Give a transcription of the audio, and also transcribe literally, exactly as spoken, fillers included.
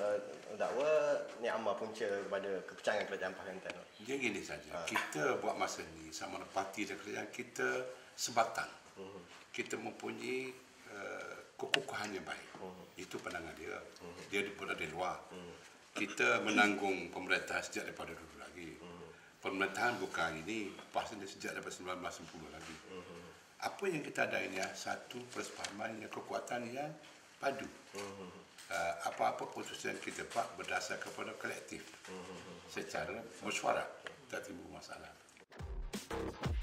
uh, dakwa Nik Amar punca kepada kepercayaan kerajaan Pakatan. Dia gini saja, Ha. kita buat masa ni sama ada parti dan kerajaan kita sebatang. Uh-huh. Kita mempunyai uh, kekukuhan yang baik. Uh-huh. Itu pandangan dia. Uh-huh. Dia berada di luar. Uh-huh. Kita menanggung pemerintahan sejak daripada dulu lagi. Uh-huh. Pemerintahan bukan ini, pasti sejak daripada sembilan belas sembilan puluh lagi. Uh-huh. Apa yang kita ada ini satu persefahaman yang kekuatan yang padu. Uh-huh. Uh, apa-apa keputusan kita buat berdasar kepada kolektif. Uh-huh. Secara mesyuarat, tak timbul masalah.